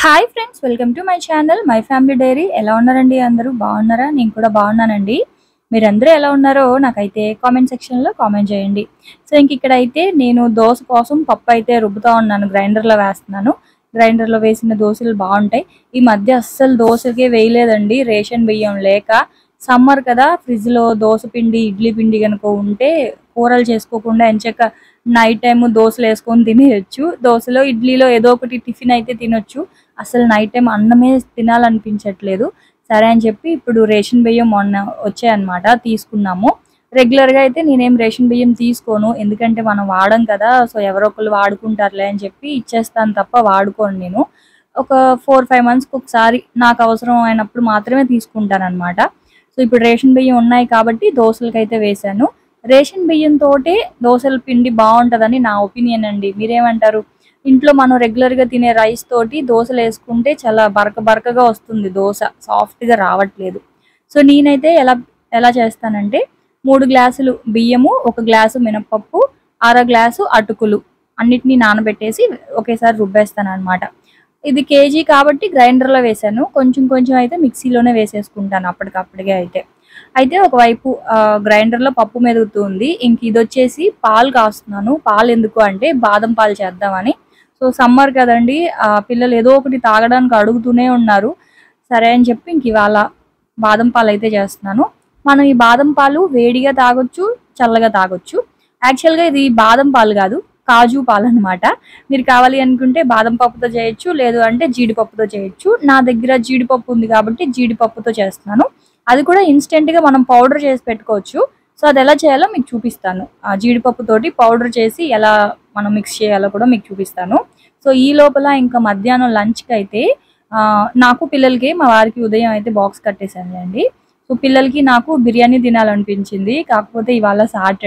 Hi friends, welcome to my channel my family diary. ఎలా ఉన్నారండి? అందరూ బాగున్నారా? నేను కూడా బాగున్నానండి. మీరందరూ ఎలా ఉన్నారో నాకైతే కామెంట్ సెక్షన్లో కామెంట్ చేయండి. సో ఇక్కడైతే నేను దోశ కోసం పప్పు అయితే రుబ్బుతూ ఉన్నాను, గ్రైండర్లో వేస్తున్నాను. గ్రైండర్లో వేసిన దోశలు బాగుంటాయి. ఈ మధ్య అస్సలు దోశకే వేయలేదండి, రేషన్ బియ్యం లేక. సమ్మర్ కదా, ఫ్రిడ్జ్లో దోశ పిండి ఇడ్లీ పిండి కనుక ఉంటే కూరలు చేసుకోకుండా ఎంచక్క నైట్ టైము దోశలు వేసుకొని తినేయచ్చు. దోశలో ఇడ్లీలో ఏదో ఒకటి టిఫిన్ అయితే తినొచ్చు. అసలు నైట్ టైం అన్నమే తినాలనిపించట్లేదు. సరే అని చెప్పి ఇప్పుడు రేషన్ బియ్యం మొన్న వచ్చాయన్నమాట, తీసుకున్నాము. రెగ్యులర్గా అయితే నేనేం రేషన్ బియ్యం తీసుకోను, ఎందుకంటే మనం వాడం కదా. సో ఎవరో ఒకళ్ళు వాడుకుంటారులే అని చెప్పి ఇచ్చేస్తాను తప్ప వాడుకోను నేను. ఒక 4-5 మంత్స్కి ఒకసారి నాకు అవసరం అయినప్పుడు మాత్రమే తీసుకుంటాను అనమాట. సో ఇప్పుడు రేషన్ బియ్యం ఉన్నాయి కాబట్టి దోశలకైతే వేశాను. రేషన్ బియ్యంతో దోశల పిండి బాగుంటుందని నా ఒపీనియన్ అండి. మీరేమంటారు? ఇంట్లో మనం రెగ్యులర్గా తినే రైస్ తోటి దోశలు వేసుకుంటే చాలా బరకగా వస్తుంది, దోశ సాఫ్ట్గా రావట్లేదు. సో నేనైతే ఎలా చేస్తానంటే 3 గ్లాసులు బియ్యము, 1 గ్లాసు మినపప్పు, 1/2 గ్లాసు అటుకులు అన్నిటినీ నానబెట్టేసి ఒకేసారి రుబ్బేస్తాను అనమాట. ఇది కేజీ కాబట్టి గ్రైండర్లో వేసాను, కొంచెం అయితే మిక్సీలోనే వేసేసుకుంటాను అప్పటికప్పటికే. అయితే ఒకవైపు గ్రైండర్లో పప్పు మెదుగుతుంది. ఇంక ఇది వచ్చేసి పాలు కాస్తున్నాను. పాలు ఎందుకు అంటే బాదం పాలు చేద్దామని. సో సమ్మర్ కదండి, పిల్లలు ఏదో ఒకటి తాగడానికి అడుగుతూనే ఉన్నారు. సరే అని చెప్పి ఇంక ఇవాళ బాదం పాలు అయితే చేస్తున్నాను. మనం ఈ బాదం పాలు వేడిగా తాగొచ్చు, చల్లగా తాగొచ్చు. యాక్చువల్గా ఇది బాదం పాలు కాదు, కాజు పాలు అనమాట. మీరు కావాలి అనుకుంటే బాదం పప్పుతో చేయొచ్చు, లేదు అంటే జీడిపప్పుతో చేయొచ్చు. నా దగ్గర జీడిపప్పు ఉంది కాబట్టి జీడిపప్పుతో చేస్తున్నాను. అది కూడా ఇన్స్టెంట్గా మనం పౌడర్ చేసి పెట్టుకోవచ్చు. సో అది ఎలా చేయాలో మీకు చూపిస్తాను. ఆ జీడిపప్పుతోటి పౌడర్ చేసి ఎలా మనం మిక్స్ చేయాలో కూడా మీకు చూపిస్తాను. సో ఈ లోపల ఇంకా మధ్యాహ్నం లంచ్కి అయితే నాకు పిల్లలకి, మా వారికి ఉదయం అయితే బాక్స్ కట్టేశాను అండి. సో పిల్లలకి నాకు బిర్యానీ తినాలనిపించింది. కాకపోతే ఇవాళ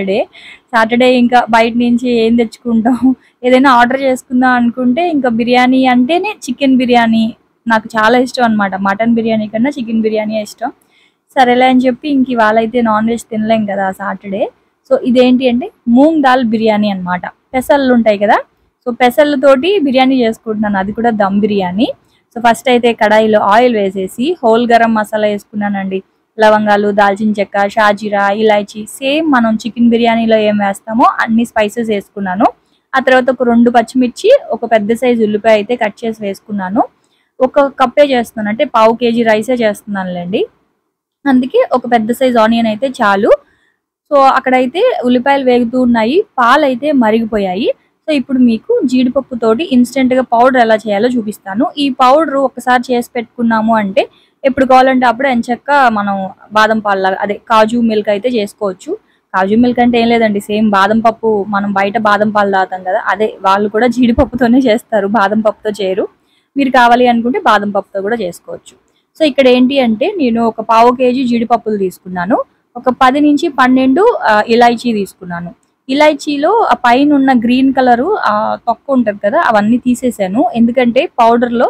సాటర్డే ఇంకా బయట నుంచి ఏం తెచ్చుకుంటాం, ఏదైనా ఆర్డర్ చేసుకుందాం అనుకుంటే ఇంకా బిర్యానీ అంటేనే చికెన్ బిర్యానీ నాకు చాలా ఇష్టం అనమాట. మటన్ బిర్యానీ కన్నా చికెన్ బిర్యానీ ఇష్టం. సరేలే అని చెప్పి ఇంక ఇవాళ అయితే నాన్ వెజ్ తినలేం కదా సాటర్డే. సో ఇదేంటి అంటే మూంగ్ దాల్ బిర్యానీ అనమాట. పెసళ్ళు ఉంటాయి కదా, సో పెసళ్ళతోటి బిర్యానీ చేసుకుంటున్నాను, అది కూడా దమ్ బిర్యానీ. సో ఫస్ట్ అయితే కడాయిలో ఆయిల్ వేసేసి హోల్ గరం మసాలా వేసుకున్నానండి. లవంగాలు, దాల్చిన చెక్క, షాజీరా, ఇలాచీ, సేమ్ మనం చికెన్ బిర్యానీలో ఏం వేస్తామో అన్ని స్పైసెస్ వేసుకున్నాను. ఆ తర్వాత ఒక 2 పచ్చిమిర్చి, ఒక పెద్ద సైజు ఉల్లిపాయ అయితే కట్ చేసి వేసుకున్నాను. ఒక కప్పే చేస్తున్నాను, అంటే 1/2 కేజీ రైసే చేస్తున్నానులేండి, అందుకే ఒక పెద్ద సైజ్ ఆనియన్ అయితే చాలు. సో అక్కడైతే ఉల్లిపాయలు వేగుతూ ఉన్నాయి, పాలు అయితే మరిగిపోయాయి. సో ఇప్పుడు మీకు జీడిపప్పుతోటి ఇన్స్టెంట్గా పౌడర్ ఎలా చేయాలో చూపిస్తాను. ఈ పౌడర్ ఒకసారి చేసి పెట్టుకున్నాము అంటే ఎప్పుడు కావాలంటే అప్పుడు ఎంచక్క మనం బాదం పాలు, అదే కాజు మిల్క్ అయితే చేసుకోవచ్చు. కాజు మిల్క్ అంటే ఏం లేదండి, సేమ్ బాదం పప్పు, మనం బయట బాదం పాలు తాగుతాం కదా, అదే వాళ్ళు కూడా జీడిపప్పుతోనే చేస్తారు, బాదం పప్పుతో చేయరు. మీరు కావాలి అనుకుంటే బాదం పప్పుతో కూడా చేసుకోవచ్చు. సో ఇక్కడ ఏంటి అంటే నేను ఒక 1/2 కేజీ జీడిపప్పులు తీసుకున్నాను. ఒక 10 నుంచి 12 ఇలాచీ తీసుకున్నాను. ఇలాచీలో ఆ పైన ఉన్న గ్రీన్ కలరు తొక్క ఉంటుంది కదా, అవన్నీ తీసేసాను. ఎందుకంటే పౌడర్లో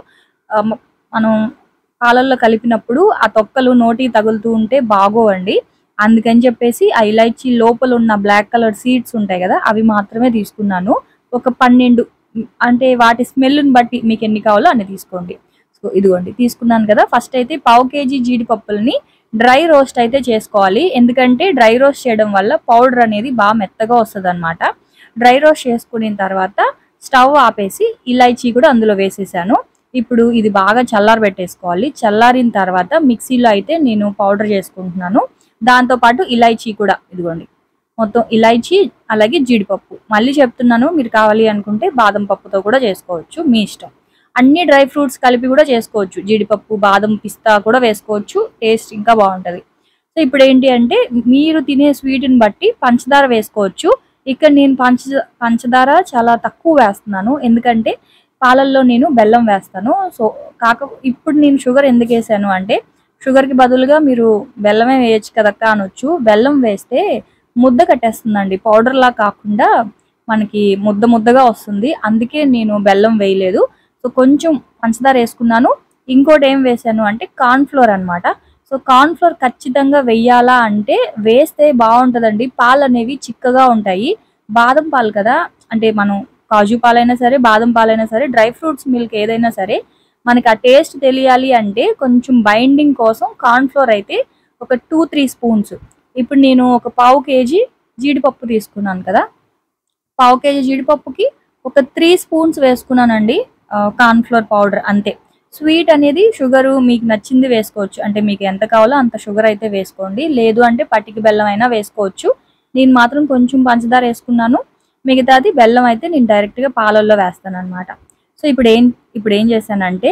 మనం పాలల్లో కలిపినప్పుడు ఆ తొక్కలు నోటికి తగులుతూ ఉంటే బాగోవండి. అందుకని చెప్పేసి ఆ ఇలాచీ లోపల ఉన్న బ్లాక్ కలర్ సీడ్స్ ఉంటాయి కదా, అవి మాత్రమే తీసుకున్నాను. ఒక 12, అంటే వాటి స్మెల్ని బట్టి మీకు ఎన్ని కావాలో అన్ని తీసుకోండి. సో ఇదిగోండి తీసుకున్నాను కదా. ఫస్ట్ అయితే 1/2 కేజీ జీడిపప్పుల్ని డ్రై రోస్ట్ అయితే చేసుకోవాలి, ఎందుకంటే డ్రై రోస్ట్ చేయడం వల్ల పౌడర్ అనేది బాగా మెత్తగా వస్తుంది అనమాట. డ్రై రోస్ట్ చేసుకున్న తర్వాత స్టవ్ ఆపేసి ఇలాచీ కూడా అందులో వేసేసాను. ఇప్పుడు ఇది బాగా చల్లారబెట్టేసుకోవాలి. చల్లారిన తర్వాత మిక్సీలో అయితే నేను పౌడర్ చేసుకుంటున్నాను. దాంతోపాటు ఇలాచీ కూడా, ఇదిగోండి మొత్తం ఇలాచీ అలాగే జీడిపప్పు. మళ్ళీ చెప్తున్నాను, మీరు కావాలి అనుకుంటే బాదం పప్పుతో కూడా చేసుకోవచ్చు, మీ ఇష్టం. అన్ని డ్రై ఫ్రూట్స్ కలిపి కూడా చేసుకోవచ్చు, జీడిపప్పు, బాదం, పిస్తా కూడా వేసుకోవచ్చు, టేస్ట్ ఇంకా బాగుంటుంది. సో ఇప్పుడు ఏంటి అంటే మీరు తినే స్వీట్ని బట్టి పంచదార వేసుకోవచ్చు. ఇక్కడ నేను పంచదార చాలా తక్కువ వేస్తున్నాను, ఎందుకంటే పాలల్లో నేను బెల్లం వేస్తాను. సో ఇప్పుడు నేను షుగర్ ఎందుకు వేసాను అంటే, షుగర్కి బదులుగా మీరు బెల్లమే వేయచ్చు కదక్క అనొచ్చు. బెల్లం వేస్తే ముద్ద కట్టేస్తుందండి, పౌడర్లా కాకుండా మనకి ముద్దగా వస్తుంది, అందుకే నేను బెల్లం వేయలేదు. సో కొంచెం పంచదార వేసుకున్నాను. ఇంకోటి ఏం వేసాను అంటే కార్న్ఫ్లోర్ అనమాట. సో కార్న్ఫ్లోర్ ఖచ్చితంగా వెయ్యాలా అంటే వేస్తే బాగుంటుందండి, పాలు అనేవి చిక్కగా ఉంటాయి. బాదం పాలు కదా, అంటే మనం కాజు పాలైనా సరే, బాదం పాలైనా సరే, డ్రై ఫ్రూట్స్ మిల్క్ ఏదైనా సరే మనకి ఆ టేస్ట్ తెలియాలి అంటే కొంచెం బైండింగ్ కోసం కార్న్ ఫ్లోర్ అయితే ఒక 2-3 స్పూన్స్. ఇప్పుడు నేను ఒక పావు కేజీ జీడిపప్పు తీసుకున్నాను కదా, పావు కేజీ జీడిపప్పుకి ఒక 3 స్పూన్స్ వేసుకున్నానండి కార్న్ ఫ్లోర్ పౌడర్, అంతే. స్వీట్ అనేది షుగరు మీకు నచ్చింది వేసుకోవచ్చు, అంటే మీకు ఎంత కావాలో అంత షుగర్ అయితే వేసుకోండి, లేదు అంటే పట్టిక బెల్లం అయినా వేసుకోవచ్చు. నేను మాత్రం కొంచెం పంచదార వేసుకున్నాను, మిగతాది బెల్లం అయితే నేను డైరెక్ట్గా పాలల్లో వేస్తాను అనమాట. సో ఇప్పుడు ఏం చేశానంటే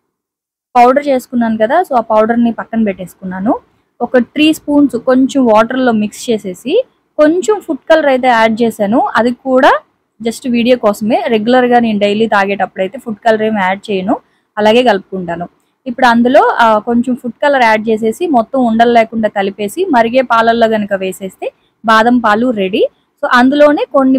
పౌడర్ చేసుకున్నాను కదా, సో ఆ పౌడర్ని పక్కన పెట్టేసుకున్నాను. ఒక 3 స్పూన్స్ కొంచెం వాటర్లో మిక్స్ చేసేసి కొంచెం ఫుడ్ కలర్ అయితే యాడ్ చేశాను, అది కూడా జస్ట్ వీడియో కోసమే. రెగ్యులర్గా నేను డైలీ తాగేటప్పుడు అయితే ఫుడ్ కలర్ ఏమి యాడ్ చేయను, అలాగే కలుపుకుంటాను. ఇప్పుడు అందులో కొంచెం ఫుడ్ కలర్ యాడ్ చేసేసి మొత్తం ఉండలు లేకుండా కలిపేసి మరిగే పాలల్లో కనుక వేసేస్తే బాదం పాలు రెడీ. సో అందులోనే కొన్ని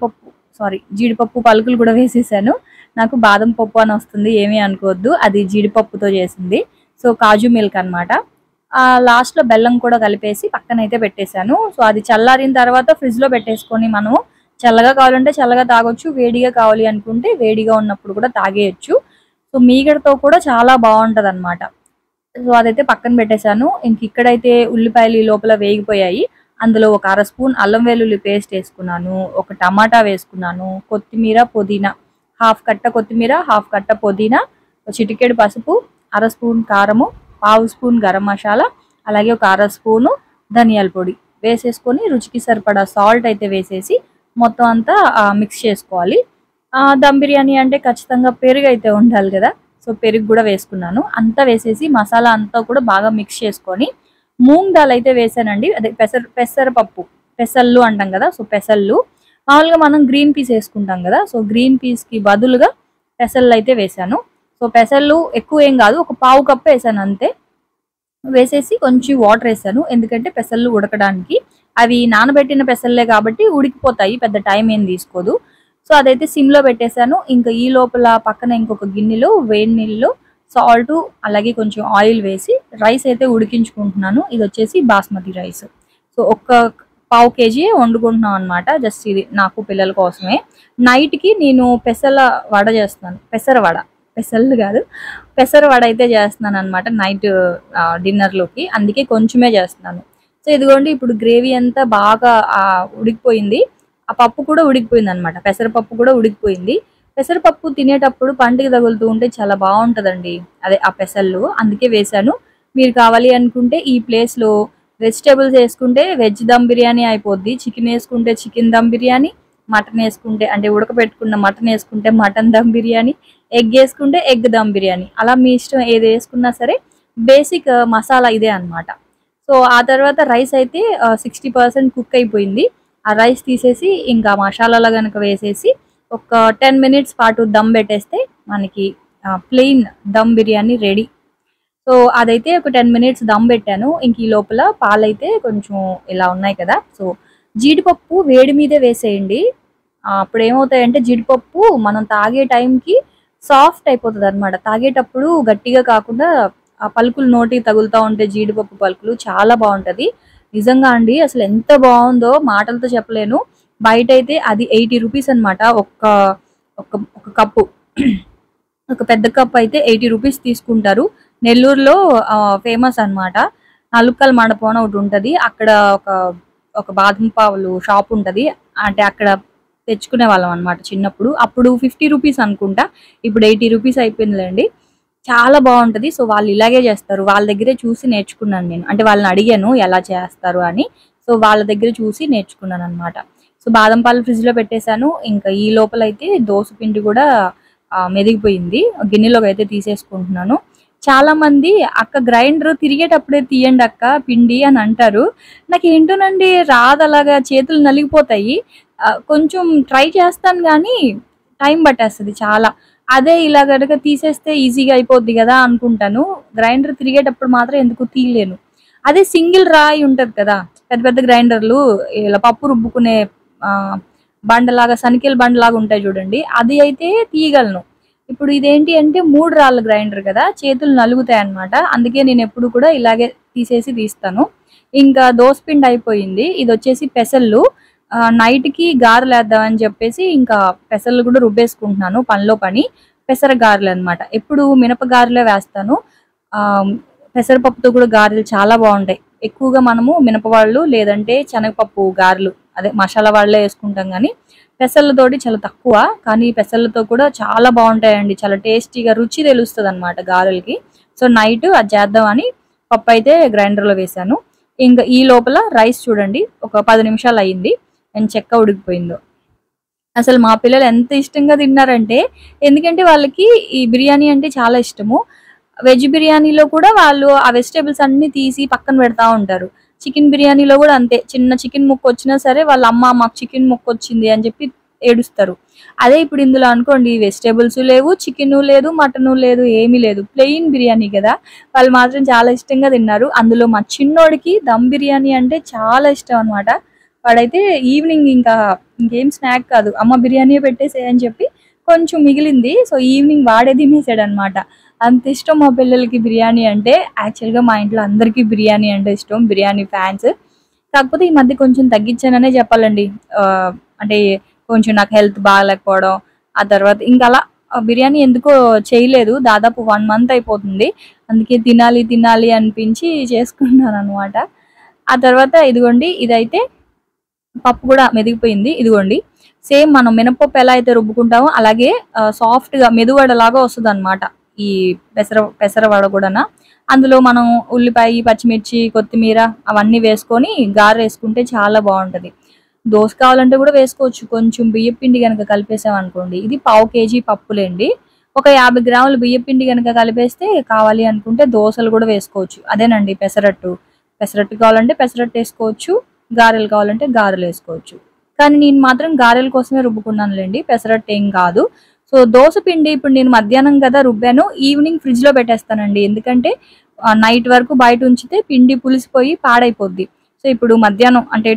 జీడిపప్పు పలుకులు కూడా వేసేసాను. నాకు బాదం పప్పు అని వస్తుంది, ఏమీ అనుకోవద్దు, అది జీడిపప్పుతో చేసింది. సో కాజు మిల్క్ అనమాట. లాస్ట్లో బెల్లం కూడా కలిపేసి పక్కనైతే పెట్టేశాను. సో అది చల్లారిన తర్వాత ఫ్రిడ్జ్లో పెట్టేసుకొని మనము చల్లగా కావాలంటే చల్లగా తాగొచ్చు, వేడిగా కావాలి అనుకుంటే వేడిగా ఉన్నప్పుడు కూడా తాగేయచ్చు. సో మీగడతో కూడా చాలా బాగుంటుంది అనమాట. సో అదైతే పక్కన పెట్టేశాను. ఇక్కడైతే ఉల్లిపాయలు ఈ లోపల వేగిపోయాయి. అందులో ఒక 1/2 స్పూన్ అల్లం వెల్లుల్లి పేస్ట్ వేసుకున్నాను, ఒక టమాటా వేసుకున్నాను, కొత్తిమీర పుదీనా, హాఫ్ కట్ట కొత్తిమీర, హాఫ్ కట్ట పుదీనా, చిటికెడు పసుపు, 1/2 స్పూన్ కారము, పావు స్పూన్ గరం మసాలా, అలాగే ఒక 1/2 స్పూను ధనియాల పొడి వేసేసుకొని రుచికి సరిపడా సాల్ట్ అయితే వేసేసి మొత్తం అంతా మిక్స్ చేసుకోవాలి. దమ్ బిర్యానీ అంటే ఖచ్చితంగా పెరుగు అయితే ఉండాలి కదా, సో పెరుగు కూడా వేసుకున్నాను. అంతా వేసేసి మసాలా అంతా కూడా బాగా మిక్స్ చేసుకొని మూంగ్ దాల్ అయితే వేసానండి, అదే పెసరపప్పు, పెసళ్ళు అంటాం కదా, సో పెసళ్ళు. మామూలుగా మనం గ్రీన్ పీస్ వేసుకుంటాం కదా, సో గ్రీన్ పీస్కి బదులుగా పెసళ్ళు అయితే వేసాను. సో పెసళ్ళు ఎక్కువ ఏం కాదు, ఒక పావు కప్పు వేసాను అంతే. వేసేసి కొంచెం వాటర్ వేసాను, ఎందుకంటే పెసళ్ళు ఉడకడానికి. అవి నానబెట్టిన పెసళ్ళే కాబట్టి ఉడికిపోతాయి, పెద్ద టైం ఏం తీసుకోదు. సో అదైతే సిమ్లో పెట్టేశాను. ఇంకా ఈ లోపల పక్కన ఇంకొక గిన్నెలో వేడి నీళ్ళు, సాల్ట్, అలాగే కొంచెం ఆయిల్ వేసి రైస్ అయితే ఉడికించుకుంటున్నాను. ఇది వచ్చేసి బాస్మతి రైస్. సో ఒక పావు కేజీ వండుకుంటున్నాం అనమాట, జస్ట్ ఇది నాకు పిల్లల కోసమే. నైట్కి నేను వడ చేస్తున్నాను, పెసళ్ళు కాదు, పెసర వడ అయితే చేస్తున్నాను అనమాట నైట్ డిన్నర్లోకి, అందుకే కొంచెమే చేస్తున్నాను. సో ఇదిగోండి, ఇప్పుడు గ్రేవీ అంతా బాగా ఉడికిపోయింది, ఆ పప్పు కూడా ఉడికిపోయింది అనమాట, పెసరపప్పు కూడా ఉడికిపోయింది. పెసరపప్పు తినేటప్పుడు పంటికి తగులుతూ ఉంటే చాలా బాగుంటుందండి, అదే ఆ పెసళ్ళు, అందుకే వేశాను. మీరు కావాలి అనుకుంటే ఈ ప్లేస్లో వెజిటేబుల్స్ వేసుకుంటే వెజ్ దమ్ బిర్యానీ అయిపోద్ది, చికెన్ వేసుకుంటే చికెన్ దమ్ బిర్యానీ, మటన్ వేసుకుంటే అంటే ఉడకబెట్టుకున్న మటన్ వేసుకుంటే మటన్ దమ్ బిర్యానీ, ఎగ్ వేసుకుంటే ఎగ్ దమ్ బిర్యానీ, అలా మీ ఇష్టం ఏది వేసుకున్నా సరే. బేసిక్ మసాలా ఇదే అనమాట. సో ఆ తర్వాత రైస్ అయితే 60% కుక్ అయిపోయింది. ఆ రైస్ తీసేసి ఇంకా మసాలాలో కనుక వేసేసి ఒక 10 మినిట్స్ పాటు దమ్ పెట్టేస్తే మనకి plain dum biryani ready. So అదైతే ఒక 10 మినిట్స్ దమ్ పెట్టాను. ఇంక ఈ లోపల పాలైతే కొంచెం ఇలా ఉన్నాయి కదా, సో జీడిపప్పు వేడి మీదే వేసేయండి. అప్పుడు ఏమవుతాయంటే జీడిపప్పు మనం తాగే టైంకి సాఫ్ట్ అయిపోతుంది అనమాట, తాగేటప్పుడు గట్టిగా కాకుండా ఆ పలుకులు నోటికి తగులుతూ ఉంటే జీడిపప్పు పలుకులు చాలా బాగుంటుంది. నిజంగా అండి, అసలు ఎంత బాగుందో మాటలతో చెప్పలేను. బయట అయితే అది 80 రూపీస్ అనమాట, ఒక కప్పు. ఒక పెద్ద కప్ అయితే 80 రూపీస్ తీసుకుంటారు. నెల్లూరులో ఫేమస్ అనమాట, నలుక్కల్ మండపం ఒకటి ఉంటుంది, అక్కడ ఒక బాదం పావులు షాప్ ఉంటుంది, అంటే అక్కడ తెచ్చుకునే వాళ్ళం అనమాట చిన్నప్పుడు. అప్పుడు 50 రూపీస్ అనుకుంటా, ఇప్పుడు 80 రూపీస్ అయిపోయిందిలేండి. చాలా బాగుంటుంది. సో వాళ్ళు ఇలాగే చేస్తారు, వాళ్ళ దగ్గరే చూసి నేర్చుకున్నాను నేను, అంటే వాళ్ళని అడిగాను ఎలా చేస్తారు అని, సో వాళ్ళ దగ్గర చూసి నేర్చుకున్నాను అనమాట. సో బాదం పాలు ఫ్రిడ్జ్లో పెట్టేశాను. ఇంకా ఈ లోపల అయితే దోశ పిండి కూడా మెదిగిపోయింది, గిన్నెలోకి అయితే తీసేసుకుంటున్నాను. చాలా మంది అక్క గ్రైండర్ తిరిగేటప్పుడే తీయండి అక్క పిండి అని అంటారు. నాకు ఏంటోనండి రాదు, అలాగా చేతులు నలిగిపోతాయి. కొంచెం ట్రై చేస్తాను కానీ టైం పట్టేస్తుంది చాలా. అదే ఇలా కనుక తీసేస్తే ఈజీగా అయిపోద్ది కదా అనుకుంటాను, గ్రైండర్ తిరిగేటప్పుడు మాత్రం ఎందుకు తీయలేను. అదే సింగిల్ రాయి ఉంటుంది కదా, పెద్ద పెద్ద గ్రైండర్లు ఇలా పప్పు రుబ్బుకునే బండలాగా, సనికెల్ బండలాగా ఉంటాయి చూడండి, అది అయితే తీయగలను. ఇప్పుడు ఇదేంటి అంటే 3 రాళ్ళ గ్రైండర్ కదా, చేతులు నలుగుతాయి అనమాట, అందుకే నేను ఎప్పుడు కూడా ఇలాగే తీసేసి తీస్తాను. ఇంకా దోసపిండి అయిపోయింది. ఇది వచ్చేసి పెసళ్ళు, నైట్కి గారెలు వేద్దామని చెప్పేసి ఇంకా పెసళ్ళు కూడా రుబ్బేసుకుంటున్నాను పనిలో పని. పెసర గారెలు అనమాట. ఎప్పుడు మినప గారెలే వేస్తాను. పెసరపప్పుతో కూడా గారెలు చాలా బాగుంటాయి. ఎక్కువగా మనము మినపవాళ్ళు లేదంటే శనగపప్పు గారెలు అదే మసాలా వాళ్ళే వేసుకుంటాం కానీ పెసర్లతోటి చాలా తక్కువ. కానీ పెసర్లతో కూడా చాలా బాగుంటాయండి. చాలా టేస్టీగా రుచి తెలుస్తుంది అనమాట గారెలకి. సో నైట్ అది చేద్దామని పప్పు అయితే గ్రైండర్లో వేసాను. ఇంకా ఈ లోపల రైస్ చూడండి ఒక 10 నిమిషాలు అయ్యింది. చెక్క ఉడికిపోయిందో. అసలు మా పిల్లలు ఎంత ఇష్టంగా తిన్నారంటే, ఎందుకంటే వాళ్ళకి ఈ బిర్యానీ అంటే చాలా ఇష్టము. వెజ్ బిర్యానీలో కూడా వాళ్ళు ఆ వెజిటేబుల్స్ అన్ని తీసి పక్కన పెడతా ఉంటారు. చికెన్ బిర్యానీలో కూడా అంతే. చిన్న చికెన్ ముక్క వచ్చినా సరే వాళ్ళ అమ్మ మాకు చికెన్ ముక్క వచ్చింది అని చెప్పి ఏడుస్తారు. అదే ఇప్పుడు ఇందులో అనుకోండి వెజిటేబుల్స్ లేవు, చికెను లేదు, మటను లేదు, ఏమీ లేదు. ప్లెయిన్ బిర్యానీ కదా! వాళ్ళు మాత్రం చాలా ఇష్టంగా తిన్నారు. అందులో మా చిన్నోడికి దమ్ బిర్యానీ అంటే చాలా ఇష్టం అనమాట. వాడైతే ఈవినింగ్ ఇంకేం స్నాక్ కాదు. అమ్మ బిర్యానీయే పెట్టేసేయ్ అని చెప్పి కొంచెం మిగిలింది. సో ఈవినింగ్ వాడే తినేసాడనమాట. అంత ఇష్టం మా పిల్లలకి బిర్యానీ అంటే. యాక్చువల్‌గా మా ఇంట్లో అందరికీ బిర్యానీ అంటే ఇష్టం. బిర్యానీ ఫ్యాన్స్. కాకపోతే ఈ మధ్య కొంచెం తగ్గించాననే చెప్పాలండి. అంటే కొంచెం నాకు హెల్త్ బాగాలేకపోవడం, ఆ తర్వాత ఇంకలా బిర్యానీ ఎందుకో చేయలేదు. దాదాపు 1 మంత్ అయిపోతుంది. అందుకే తినాలి తినాలి అనిపించి చేసుకున్నాననమాట. ఆ తర్వాత ఇదిగోండి ఇదైతే పప్పు కూడా మెదిగిపోయింది. ఇదిగోండి సేమ్ మనం మినపప్పు ఎలా అయితే రుబ్బుకుంటామో అలాగే సాఫ్ట్‌గా మెదువడలాగా వస్తదనమాట. ఈ పెసర వడ కూడానా. అందులో మనం ఉల్లిపాయ, పచ్చిమిర్చి, కొత్తిమీర అవన్నీ వేసుకొని గారేసుకుంటే చాలా బాగుంటది. దోస కావాలంటే కూడా వేసుకోవచ్చు. కొంచెం బియ్యపిండి గనక కలిపేసామనుకోండి. ఇది పావు కేజీ పప్పులేండి. ఒక 50 గ్రాముల బియ్యపిండి గనక కలిపేస్తే కావాలి అనుకుంటే దోసలు కూడా వేసుకోవచ్చు. అదేనండి పెసరట్టు. పెసరట్టు కావాలంటే పెసరట్టు వేసుకోవచ్చు. గారెలు కావాలంటే గారెలు వేసుకోవచ్చు. కానీ నేను మాత్రం గారెల కోసమే రుబ్బుకున్నానులేండి. పెసరట్టు ఏం కాదు. సో దోస పిండి ఇప్పుడు నేను మధ్యాహ్నం కదా రుబ్బాను. ఈవినింగ్ ఫ్రిడ్జ్‌లో పెట్టేస్తానండి. ఎందుకంటే నైట్ వరకు బయట ఉంచితే పిండి పులిసిపోయి పాడైపోద్ది. సో ఇప్పుడు మధ్యాహ్నం అంటే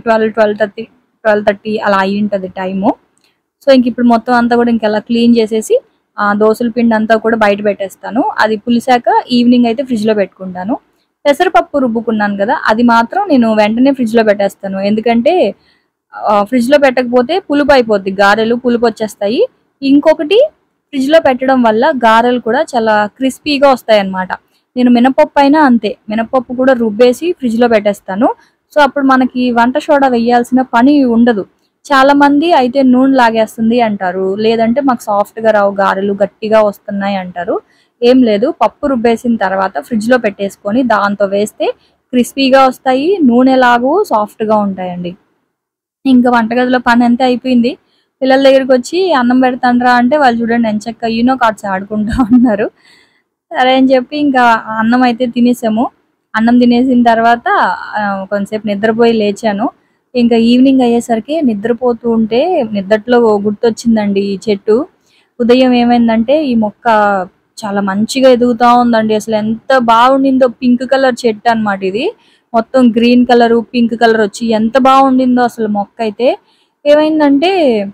12:30 అలా అయ్యుంటది టైము. సో ఇప్పుడు మొత్తం అంతా కూడా ఇంకలా క్లీన్ చేసేసి దోసల పిండి అంతా కూడా బయట పెట్టేస్తాను. అది పులిసాక ఈవినింగ్ అయితే ఫ్రిడ్జ్‌లో పెట్టుకుంటాను. పెసరపప్పు రుబ్బుకున్నాను కదా! అది మాత్రం నేను వెంటనే ఫ్రిడ్జ్‌లో పెట్టేస్తాను. ఎందుకంటే ఫ్రిడ్జ్‌లో పెట్టకపోతే పులుపయిపోద్ది. గారెలు పులుపొచ్చేస్తాయి. ఇంకొకటి ఫ్రిడ్జ్‌లో పెట్టడం వల్ల గారెలు కూడా చాలా క్రిస్పీగా వస్తాయన్నమాట. నేను మినపప్పు అయినా అంతే. మినపప్పు కూడా రుబ్బేసి ఫ్రిడ్జ్‌లో పెట్టేస్తాను. సో అప్పుడు మనకి వంట సోడా వేయాల్సిన పని ఉండదు. చాలామంది అయితే నూనె లాగేస్తుంది అంటారు. లేదంటే మాకు సాఫ్ట్‌గా రావు గారెలు గట్టిగా వస్తున్నాయి అంటారు. ఏం లేదు. పప్పు రుబ్బేసిన తర్వాత ఫ్రిడ్జ్‌లో పెట్టేసుకొని దాంతో వేస్తే క్రిస్పీగా వస్తాయి. నూనె లాగవు, సాఫ్ట్‌గా ఉంటాయండి. ఇంకా వంటగదిలో పనంతా అయిపోయింది. పిల్లల దగ్గరికొచ్చి అన్నం పెడతానురా అంటే వాళ్ళు చూడండి ఎంచక్కా యూనో కార్డ్స్ ఆడుకుంటా ఉన్నారు. సరే అని చెప్పి ఇంకా అన్నం అయితే తినేసాము. అన్నం తినేసిన తర్వాత కొంతసేపు నిద్రపోయి లేచాను. ఇంకా ఈవినింగ్ అయ్యేసరికి నిద్రపోతూ ఉంటే నిద్దట్లో గుర్తొచ్చిందండి ఈ చెట్టు. ఉదయం ఏమైందంటే ఈ మొక్క చాలా మంచిగా ఎదుగుతా ఉందండి. అసలు ఎంత బాగుండిందో. పింక్ కలర్ చెట్టు అనమాట ఇది. మొత్తం గ్రీన్ కలరు, పింక్ కలర్ వచ్చి ఎంత బాగుండిందో అసలు మొక్క అయితే. ఏమైందంటే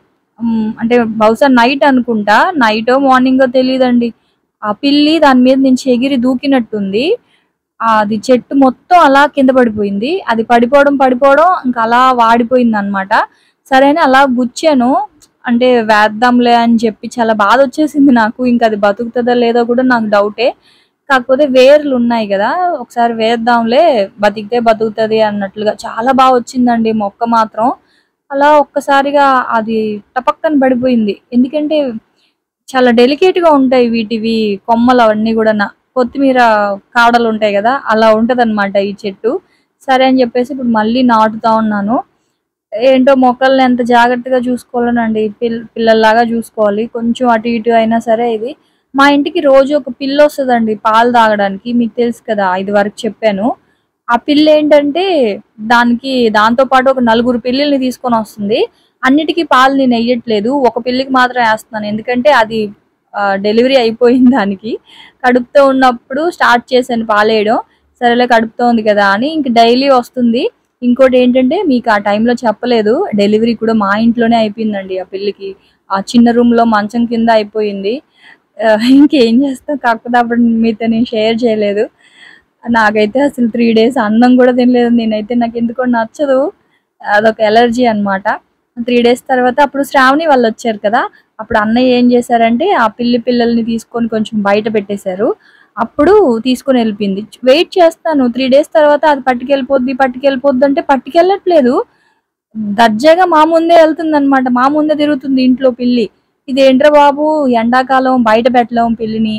అంటే బహుశా నైట్ అనుకుంటా. నైటో మార్నింగో తెలీదండి. ఆ పిల్లి దాని మీద నుంచి ఎగిరి దూకినట్టుంది. అది చెట్టు మొత్తం అలా కింద పడిపోయింది. అది పడిపోవడం ఇంకా అలా వాడిపోయిందనమాట. సరే అని అలా గుచ్చాను. అంటే వేద్దాంలే అని చెప్పి చాలా బాధొచ్చేసింది నాకు. ఇంక అది బతుకుతదో లేదో కూడా నాకు డౌటే. కాకపోతే వేర్లు ఉన్నాయి గదా! ఒకసారి వేద్దాంలే బతికితే బతుకుతది అన్నట్లుగా చాలా బా వచ్చిందండి మొక్క మాత్రం. అలా ఒక్కసారిగా అది టపక్కన పడిపోయింది. ఎందుకంటే చాలా డెలికేట్‌గా ఉంటాయి వీటివి కొమ్మలు అవన్నీ గూడాన. కొత్తిమీర కాడలుంటాయి గదా! అలా ఉంటదనమాట ఈ చెట్టు. సరే అని జెప్పేసి ఇప్పుడు మళ్ళీ నాటుతా ఉన్నాను. ఏంటో మొక్కల్ని ఎంత జాగ్రత్తగా చూసుకోవాలోనండి. పిల్లల్లాగా చూసుకోవాలి. కొంచెం అటు ఇటు అయినా సరే ఇది. మా ఇంటికి రోజు ఒక పిల్లొస్తదండి పాలు తాగడానికి. మీకు తెలుసు కదా! ఇదివరకు చెప్పాను. ఆ పిల్లేంటంటే దాంతో పాటు ఒక నలుగురు పిల్లిల్ని తీసుకొనొస్తుంది. అన్నిటికి పాలు నేనెయ్యట్లేదు. ఒక పిల్లికి మాత్రం ఏస్తున్నాను. ఎందుకంటే అది డెలివరీ అయిపోయింది దానికి. కడుపుతో ఉన్నప్పుడు స్టార్ట్ చేశాను పాలేయడం. సరేలే కడుపుతో ఉంది కదా అని ఇంక డైలీ వస్తుంది. ఇంకోటేంటంటే మీకు ఆ టైంలో చెప్పలేదు. డెలివరీ కూడా మా ఇంట్లోనే అయిపోయిందండి ఆ పిల్లికి. ఆ చిన్న రూమ్‌లో మంచం కింద అయిపోయింది. ఇంకేం చేస్తాం. కాకపోతే అప్పుడు మీతో నేను షేర్ చేయలేదు. నాకైతే అసలు 3 డేస్ అన్నం కూడా తినలేదు నేనైతే. నాకెందుకో నచ్చదు. అదొక ఎలర్జీ అనమాట. 3 డేస్ తర్వాత అప్పుడు శ్రావణి వాళ్ళొచ్చారు కదా! అప్పుడు అన్నయ్య ఏం చేశారంటే ఆ పిల్లల్ని తీసుకొని కొంచెం బయట పెట్టేశారు. అప్పుడు తీసుకొని వెళ్ళిపోయింది. వెయిట్ చేస్తాను 3 డేస్ తర్వాత అది పట్టుకెళ్ళిపోద్ది అంటే పట్టుకెళ్ళట్లేదు. దర్జాగా మా ముందే వెళ్తుందనమాట. మా ముందే తిరుగుతుంది ఇంట్లో పిల్లి. ఇదేంట్రా బాబు, ఎండాకాలం బయట పెట్టలేం పిల్లిని,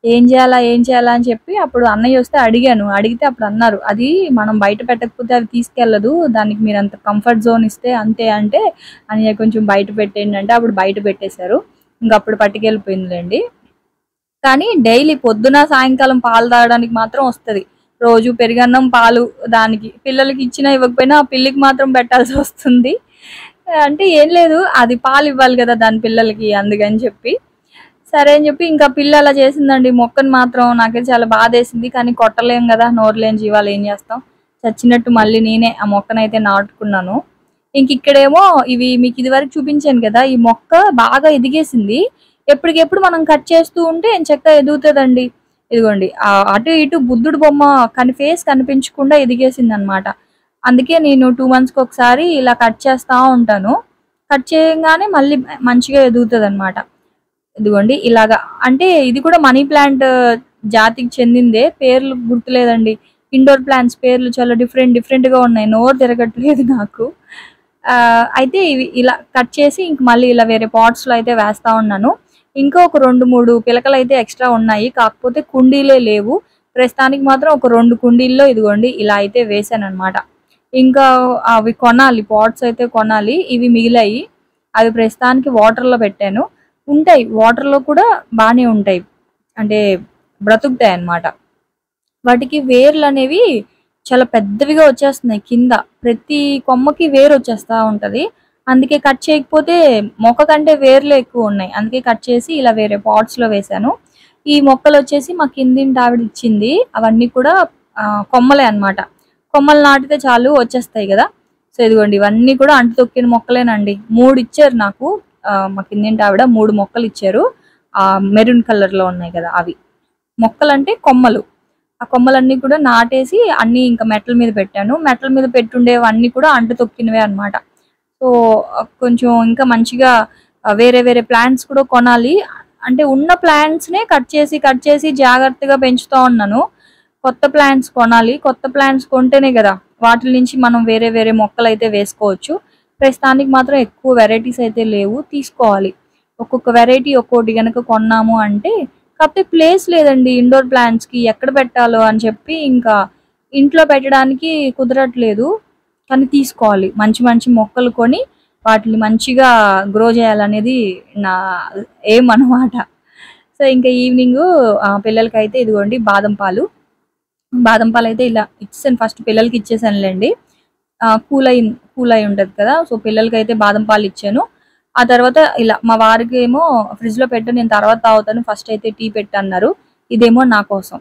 ఏం చేయాలా అని చెప్పి అప్పుడు అన్నయ్య వస్తే అడిగాను. అడిగితే అప్పుడు అన్నారు, అది మనం బయట పెట్టకపోతే అది తీసుకెళ్ళదు, దానికి మీరు అంత కంఫర్ట్ జోన్ ఇస్తే అంతే అంటే, అన్నయ్య కొంచెం బయట పెట్టేయండి అంటే అప్పుడు బయట పెట్టేశారు. ఇంకప్పుడు పట్టుకెళ్ళిపోయిందిలేండి. కానీ డైలీ పొద్దున సాయంకాలం పాలు తాగడానికి మాత్రం వస్తది. రోజు పెరుగన్నం పాలు దానికి పిల్లలకి ఇచ్చినా ఇవ్వకపోయినా ఆ పిల్లికి మాత్రం పెట్టాల్సి వస్తుంది. అంటే ఏం లేదు, అది పాలు ఇవ్వాలి కదా దాని పిల్లలకి, అందుకని చెప్పి సరే అని చెప్పి ఇంకా పిల్ల అలా చేసిందండి. మొక్కను మాత్రం నాకైతే చాలా బాధేసింది. కానీ కొట్టలేం కదా, నోరు లేని జీవాలు ఏం చేస్తాం. చచ్చినట్టు మళ్ళీ నేనే ఆ మొక్కనైతే నాటుకున్నాను. ఇక్కడేమో ఇవి మీకు ఇది వరకు చూపించాను కదా, ఈ మొక్క బాగా ఎదిగేసింది. ఎప్పటికెప్పుడు మనం కట్ చేస్తూ ఉంటే ఎంచక్కా ఎదుగుతుందండి. ఇదిగోండి అటు ఇటు బుద్ధుడు బొమ్మ ఫేస్ కనిపించకుండా ఎదిగేసింది అనమాట. అందుకే నేను 2 months కి ఒకసారి ఇలా కట్ చేస్తా ఉంటాను. కట్ చేయగానే మళ్ళీ మంచిగా ఎదుగుతుంది అనమాట. ఇదిగోండి ఇలాగా. అంటే ఇది కూడా మనీ ప్లాంట్ జాతికి చెందిందే, పేర్లు గుర్తులేదండి. ఇండోర్ ప్లాంట్స్ పేర్లు చాలా డిఫరెంట్ గా ఉన్నాయి. నోరు తిరగట్లేదు నాకు. అయితే ఇవి ఇలా కట్ చేసి ఇంక మళ్ళీ ఇలా వేరే పాట్స్ లో అయితే వేస్తా ఉన్నాను. ఇంకా ఒక 2-3 పిలకలు అయితే ఎక్స్ట్రా ఉన్నాయి, కాకపోతే కుండీలే లేవు. ప్రస్తుతానికి మాత్రం ఒక 2 కుండీల్లో ఇదిగోండి ఇలా అయితే వేసాను అనమాట. ఇంకా అవి కొనాలి, పాట్స్ అయితే కొనాలి. ఇవి మిగిలాయి, అవి ప్రస్తుతానికి వాటర్లో పెట్టాను. ఉంటాయి వాటర్లో కూడా బాగానే ఉంటాయి, అంటే బ్రతుకుతాయి అన్నమాట. వాటికి వేర్లు అనేవి చాలా పెద్దవిగా వచ్చేస్తున్నాయి. కింద ప్రతి కొమ్మకి వేరు వచ్చేస్తా ఉంటది. అందుకే కట్ చేయకపోతే మొక్క కంటే వేర్లు ఎక్కువ ఉన్నాయి. అందుకే కట్ చేసి ఇలా వేరే పాట్స్ లో వేసాను. ఈ మొక్కలు వచ్చేసి మా కిందింటి ఆవిడ ఇచ్చింది. అవన్నీ కూడా కొమ్మలే అన్నమాట. కొమ్మలు నాటితే చాలు వచ్చేస్తాయి కదా. సో ఇదిగోండి ఇవన్నీ కూడా అంటు తొక్కిన మొక్కలేనండి. 3 ఇచ్చారు నాకు. మా కిందింటి ఆవిడ 3 మొక్కలు ఇచ్చారు. మెరూన్ కలర్ లో ఉన్నాయి కదా అవి. మొక్కలు అంటే కొమ్మలు. ఆ కొమ్మలన్నీ కూడా నాటేసి అన్ని ఇంకా మెట్ల మీద పెట్టాను. మెట్ల మీద పెట్టుండేవన్నీ కూడా అంటు తొక్కినవే అనమాట. సో కొంచెం ఇంకా మంచిగా వేరే వేరే ప్లాంట్స్ కూడా కొనాలి. అంటే ఉన్న ప్లాంట్స్నే కట్ చేసి జాగ్రత్తగా పెంచుతా ఉన్నాను. కొత్త ప్లాంట్స్ కొనాలి. కొత్త ప్లాంట్స్ కొంటేనే కదా వాటి నుంచి మనం వేరే వేరే మొక్కలు అయితే వేసుకోవచ్చు. ప్రస్తుతానికి మాత్రం ఎక్కువ వెరైటీస్ అయితే లేవు, తీసుకోవాలి. ఒక్కొక్క వెరైటీ ఒక్కోటి కనుక కొన్నాము అంటే. కాకపోతే ప్లేస్ లేదండి ఇండోర్ ప్లాంట్స్ కి, ఎక్కడ పెట్టాలో అని చెప్పి ఇంకా ఇంట్లో పెట్టడానికి కుదరట్లేదు. కానీ తీసుకోవాలి, మంచి మంచి మొక్కలు కొని వాటిని మంచిగా గ్రో చేయాలనేది నా ఏం అనమాట. సో ఇంకా ఈవినింగ్ పిల్లలకి అయితే ఇదిగోండి బాదం పాలు అయితే ఇలా ఇచ్చేసాను. ఫస్ట్ పిల్లలకి ఇచ్చేసానులేండి. కూల్ అయి ఉంటుంది కదా. సో పిల్లలకి అయితే బాదం పాలు ఇచ్చాను. ఆ తర్వాత ఇలా మా వారికి ఏమో ఫ్రిడ్జ్ లో పెట్టు, నేను తర్వాత తాగుతాను, ఫస్ట్ అయితే టీ పెట్టన్నారు. ఇదేమో నా కోసం.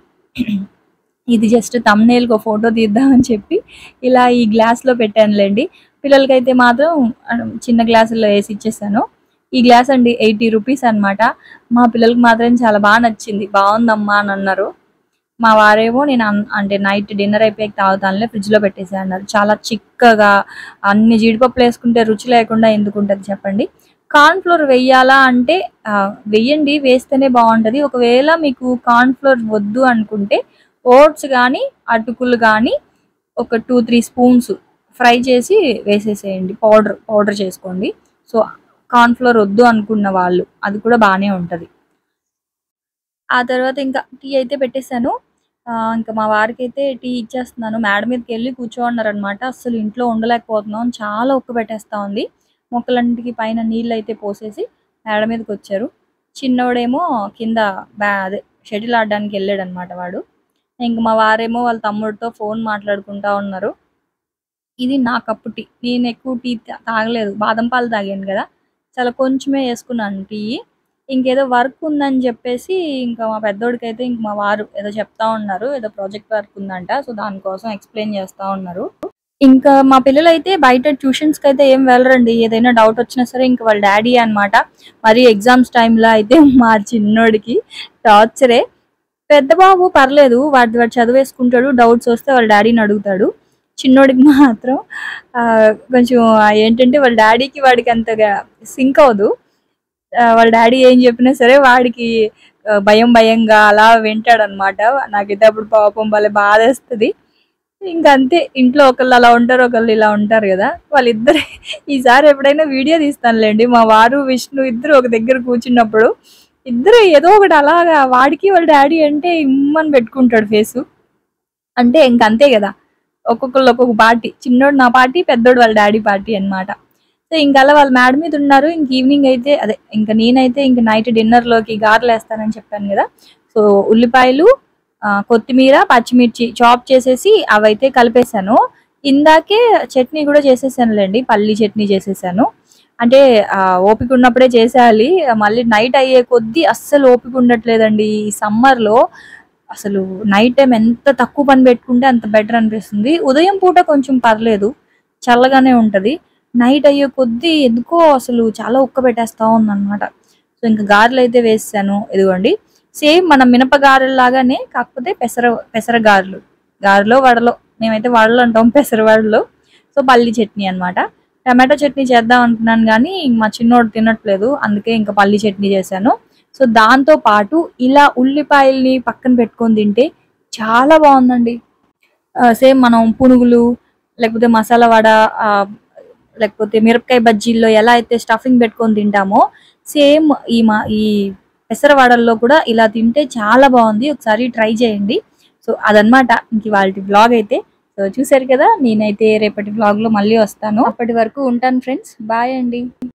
ఇది జస్ట్ థంబ్నెయిల్ కి ఫోటో తీద్దామని చెప్పి ఇలా ఈ గ్లాస్ లో పెట్టానులేండి. పిల్లలకైతే మాత్రం చిన్న గ్లాసుల్లో వేసి ఇచ్చేసాను. ఈ గ్లాస్ అండి 80 రూపీస్ అనమాట. మా పిల్లలకి మాత్రం చాలా బాగా నచ్చింది. బాగుందమ్మా అని అన్నారు. మా వారేమో నేను అంటే నైట్ డిన్నర్ అయిపోయాక తాగుతానులే, ఫ్రిడ్జ్ లో పెట్టేసా అన్నారు. చాలా చిక్కగా అన్ని జీడిపప్పులు వేసుకుంటే రుచి లేకుండా ఎందుకు ఉంటుంది చెప్పండి. కార్న్ ఫ్లోర్ వెయ్యాలా అంటే వెయ్యండి, వేస్తేనే బాగుంటది. ఒకవేళ మీకు కార్న్ ఫ్లోర్ వద్దు అనుకుంటే ఓట్స్ కానీ అటుకులు కానీ ఒక 2-3 స్పూన్స్ ఫ్రై చేసి వేసేసేయండి, పౌడర్ చేసుకోండి. సో కార్న్ ఫ్లోర్ వద్దు అనుకున్న వాళ్ళు అది కూడా బాగానే ఉంటుంది. ఆ తర్వాత ఇంకా టీ అయితే పెట్టేశాను. ఇంకా మా వారికి అయితే టీ ఇచ్చేస్తున్నాను. మేడ మీదకి వెళ్ళి కూర్చోన్నారనమాట. అసలు ఇంట్లో ఉండలేకపోతున్నాం, చాలా ఉక్క పెట్టేస్తా ఉంది. మొక్కలన్నిటికీ పైన నీళ్ళు అయితే పోసేసి మేడ మీదకి వచ్చారు. చిన్నోడేమో కింద అదే షటిల్ ఆడడానికి వెళ్ళాడు అనమాట వాడు. ఇంక మా వారేమో వాళ్ళ తమ్ముడితో ఫోన్ మాట్లాడుకుంటా ఉన్నారు. ఇది నా కప్పు టీ. నేను ఎక్కువ టీ తాగలేదు, బాదం పాలు తాగాను కదా, చాలా కొంచెమే వేసుకున్నాను టీ. ఇంకేదో వర్క్ ఉందని చెప్పేసి ఇంకా మా పెద్దోడికైతే ఇంక మా వారు ఏదో చెప్తా ఉన్నారు, ఏదో ప్రాజెక్ట్ వర్క్ ఉందంట. సో దానికోసం ఎక్స్ప్లెయిన్ చేస్తా ఉన్నారు. ఇంకా మా పిల్లలు అయితే బయట ట్యూషన్స్ కి అయితే ఏం వెళ్ళరండి. ఏదైనా డౌట్ వచ్చినా సరే ఇంకా వాళ్ళ డాడీ అనమాట. మరి ఎగ్జామ్స్ టైంలో అయితే మా చిన్నోడికి టార్చరే. పెద్ద బాబు పర్లేదు, వాడు చదివేసుకుంటాడు, డౌట్స్ వస్తే వాళ్ళ డాడీని అడుగుతాడు. చిన్నోడికి మాత్రం కొంచెం ఏంటంటే వాళ్ళ డాడీకి వాడికి అంతగా సింక్ అవ్వదు. వాళ్ళ డాడీ ఏం చెప్పినా సరే వాడికి భయం భయంగా అలా వింటాడనమాట. నాకైతే అప్పుడు పాపం భలే బాధేస్తది. ఇంకా అంతే, ఇంట్లో ఒకళ్ళు అలా ఉంటారు, ఒకళ్ళు ఇలా ఉంటారు కదా! వాళ్ళిద్దరు ఈసారి ఎప్పుడైనా వీడియో తీస్తానులేండి. మా వారు, విష్ణు ఇద్దరు ఒక దగ్గర కూర్చున్నప్పుడు ఇద్దరు ఏదో ఒకటి అలాగా వాడికి వాళ్ళ డాడీ అంటే ఇమ్మని పెట్టుకుంటాడు ఫేసు. అంటే ఇంక అంతే కదా! ఒక్కొక్కళ్ళు ఒక్కొక్క పార్టీ. చిన్నోడు నా పార్టీ, పెద్దోడు వాళ్ళ డాడీ పార్టీ అన్నమాట. సో ఇంక అలా వాళ్ళు మేడ మీద ఉన్నారు. ఇంక ఈవినింగ్ అయితే అదే ఇంక నేనైతే ఇంక నైట్ డిన్నర్‌లోకి గారెలేస్తానని చెప్పాను కదా! సో ఉల్లిపాయలు, కొత్తిమీర, పచ్చిమిర్చి చాప్ చేసేసి అవైతే కలిపేసాను. ఇందాకే చట్నీ కూడా చేసేసానులేండి. పల్లీ చట్నీ చేసేసాను. అంటే ఓపిక ఉన్నప్పుడే చేసేయాలి. మళ్ళీ నైట్ అయ్యే కొద్దీ అస్సలు ఓపిక ఉండట్లేదండి. ఈ సమ్మర్‌లో అసలు నైట్ టైమ్ ఎంత తక్కువ పని పెట్టుకుంటే అంత బెటర్ అనిపిస్తుంది. ఉదయం పూట కొంచెం పర్లేదు, చల్లగానే ఉంటది. నైట్ అయ్యే కొద్దీ ఎందుకో అసలు చాలా ఉక్కబెట్టేస్తా ఉందనమాట. సో ఇంక గారెలైతే వేసేసాను. ఇదిగోండి సేమ్ మన మినప గారెల్లాగానే, కాకపోతే పెసర గారెలు. గారెలో, వడలో, మేమైతే వడలు అంటాం, పెసర వడలు. సో పల్లీ చట్నీ అన్నమాట. టమాటో చట్నీ చేద్దాం అనుకున్నాను గానీ మా చిన్నోడు తినట్లేదు. అందుకే ఇంక పల్లీ చట్నీ చేశాను. సో దాంతో పాటు ఇలా ఉల్లిపాయల్ని పక్కన పెట్టుకొని తింటే చాలా బాగుందండి. సేమ్ మనం పునుగులు, లేకపోతే మసాలా వడ, లేకపోతే మిరపకాయ బజ్జీల్లో ఎలా అయితే స్టఫింగ్ పెట్టుకొని తింటామో సేమ్ ఈ పెసర వడల్లో కూడా ఇలా తింటే చాలా బాగుంది. ఒకసారి ట్రై చేయండి. సో అదనమాట ఇంక ఇవాల్టి వ్లాగ్ అయితే. సో చూసారు కదా, నేనైతే రేపటి వ్లాగ్లో మళ్ళీ వస్తాను. అప్పటి వరకు ఉంటాను ఫ్రెండ్స్. బాయ్ అండి.